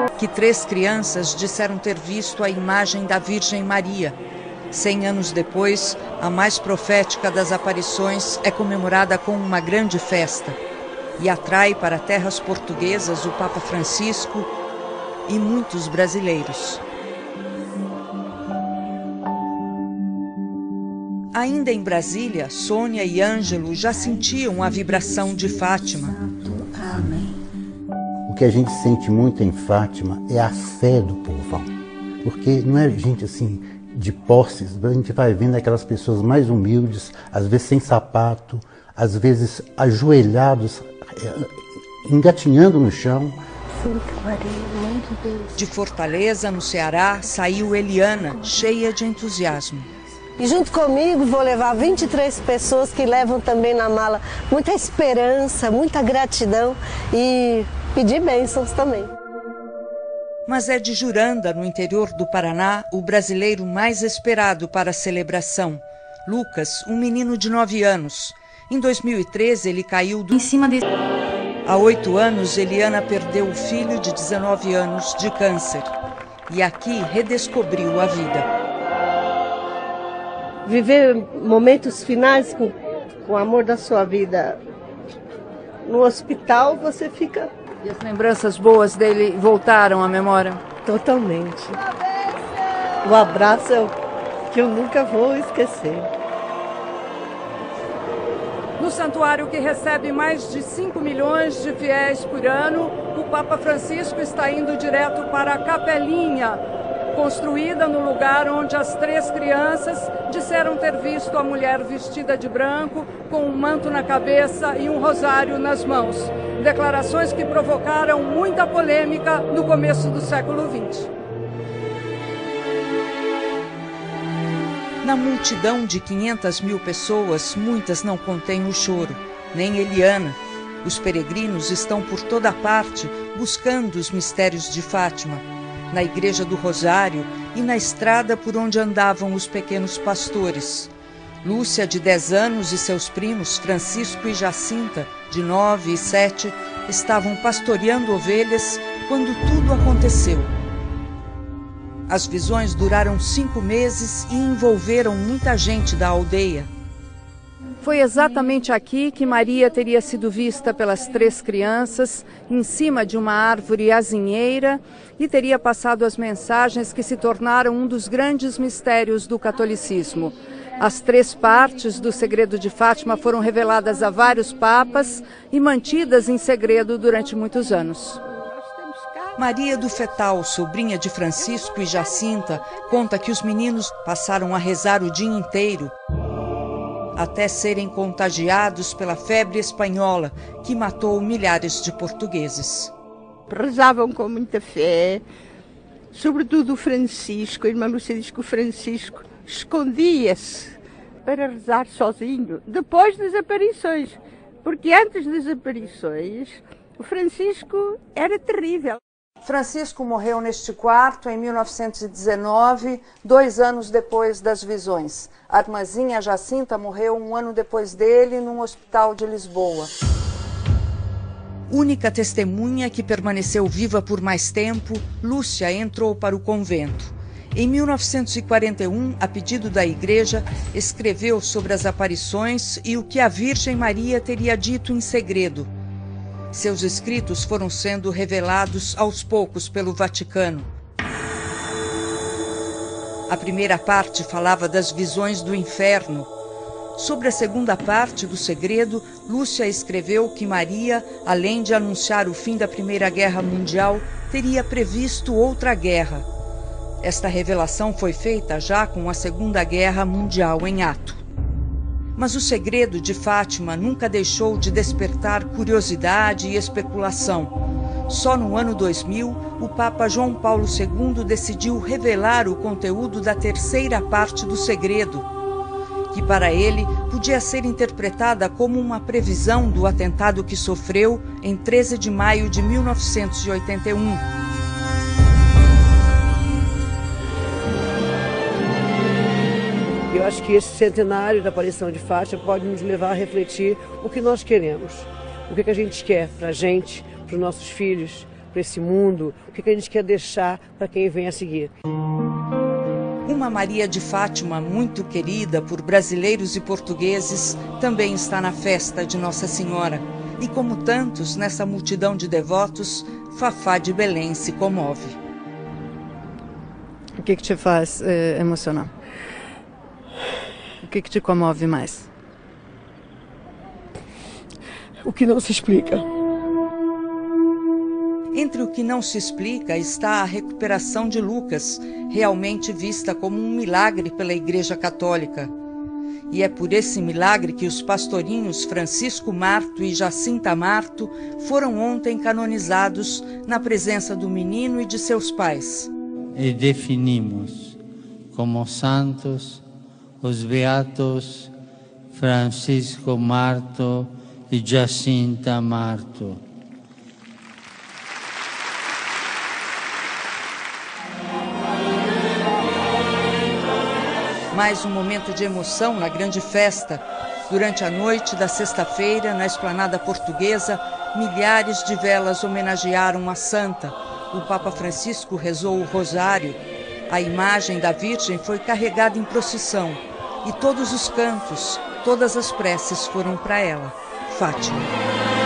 Que 3 crianças disseram ter visto a imagem da Virgem Maria. 100 anos depois, a mais profética das aparições é comemorada com uma grande festa e atrai para terras portuguesas o Papa Francisco e muitos brasileiros. Ainda em Brasília, Sônia e Ângelo já sentiam a vibração de Fátima. O que a gente sente muito em Fátima é a fé do povão, porque não é gente assim de posses, a gente vai vendo aquelas pessoas mais humildes, às vezes sem sapato, às vezes ajoelhados, engatinhando no chão. De Fortaleza, no Ceará, saiu Eliana, cheia de entusiasmo. E junto comigo vou levar 23 pessoas que levam também na mala muita esperança, muita gratidão e pedir bênçãos também. Mas é de Juranda, no interior do Paraná, o brasileiro mais esperado para a celebração. Lucas, um menino de 9 anos. Em 2013, ele caiu em cima dele. Há 8 anos, Eliana perdeu o filho de 19 anos de câncer. E aqui redescobriu a vida. Viver momentos finais com o amor da sua vida no hospital, você fica... E as lembranças boas dele voltaram à memória? Totalmente. O abraço é o que eu nunca vou esquecer. No santuário, que recebe mais de 5 milhões de fiéis por ano, o Papa Francisco está indo direto para a capelinha, construída no lugar onde as 3 crianças disseram ter visto a mulher vestida de branco, com um manto na cabeça e um rosário nas mãos. Declarações que provocaram muita polêmica no começo do século XX. Na multidão de 500 mil pessoas, muitas não contêm o choro, nem Eliana. Os peregrinos estão por toda parte buscando os mistérios de Fátima, na Igreja do Rosário e na estrada por onde andavam os pequenos pastores. Lúcia, de 10 anos, e seus primos, Francisco e Jacinta, de 9 e 7, estavam pastoreando ovelhas quando tudo aconteceu. As visões duraram 5 meses e envolveram muita gente da aldeia. Foi exatamente aqui que Maria teria sido vista pelas 3 crianças, em cima de uma árvore azinheira, e teria passado as mensagens que se tornaram um dos grandes mistérios do catolicismo. As 3 partes do segredo de Fátima foram reveladas a vários papas e mantidas em segredo durante muitos anos. Maria do Fetal, sobrinha de Francisco e Jacinta, conta que os meninos passaram a rezar o dia inteiro, até serem contagiados pela febre espanhola, que matou milhares de portugueses. Rezavam com muita fé, sobretudo o Francisco. A irmã Lúcia diz que o Francisco escondia-se para rezar sozinho, depois das aparições, porque antes das aparições o Francisco era terrível. Francisco morreu neste quarto em 1919, 2 anos depois das visões. A irmãzinha Jacinta morreu 1 ano depois dele num hospital de Lisboa. Única testemunha que permaneceu viva por mais tempo, Lúcia entrou para o convento. Em 1941, a pedido da igreja, escreveu sobre as aparições e o que a Virgem Maria teria dito em segredo. Seus escritos foram sendo revelados aos poucos pelo Vaticano. A primeira parte falava das visões do inferno. Sobre a segunda parte do segredo, Lúcia escreveu que Maria, além de anunciar o fim da Primeira Guerra Mundial, teria previsto outra guerra. Esta revelação foi feita já com a Segunda Guerra Mundial em ato. Mas o segredo de Fátima nunca deixou de despertar curiosidade e especulação. Só no ano 2000, o Papa João Paulo II decidiu revelar o conteúdo da terceira parte do segredo, que para ele podia ser interpretada como uma previsão do atentado que sofreu em 13 de maio de 1981. Eu acho que esse centenário da aparição de Fátima pode nos levar a refletir o que nós queremos, o que a gente quer para a gente, para os nossos filhos, para esse mundo, o que a gente quer deixar para quem vem a seguir. Uma Maria de Fátima muito querida por brasileiros e portugueses também está na festa de Nossa Senhora. E como tantos nessa multidão de devotos, Fafá de Belém se comove. O que te faz emocionar? O que te comove mais? O que não se explica. Entre o que não se explica está a recuperação de Lucas, realmente vista como um milagre pela Igreja Católica. E é por esse milagre que os pastorinhos Francisco Marto e Jacinta Marto foram ontem canonizados na presença do menino e de seus pais. E definimos como santos os beatos Francisco Marto e Jacinta Marto. Mais um momento de emoção na grande festa. Durante a noite da sexta-feira, na Esplanada Portuguesa, milhares de velas homenagearam a santa. O Papa Francisco rezou o rosário. A imagem da Virgem foi carregada em procissão. E todos os cantos, todas as preces foram para ela, Fátima.